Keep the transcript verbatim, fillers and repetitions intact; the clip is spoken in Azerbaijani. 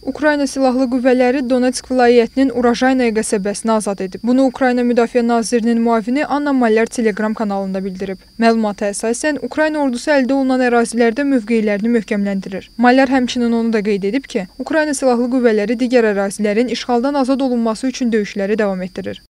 Ukrayna Silahlı Qüvvələri Donetsk vilayətinin Urajaynaye qəsəbəsini azad edib. Bunu Ukrayna Müdafiə Nazirinin müavini Anna Malyar Telegram kanalında bildirib. Məlumata əsasən, Ukrayna ordusu əldə olunan ərazilərdə mövqelərini möhkəmləndirir. Malyar həmçinin onu da qeyd edib ki, Ukrayna Silahlı Qüvvələri digər ərazilərin işğaldan azad olunması üçün döyüşləri davam etdirir.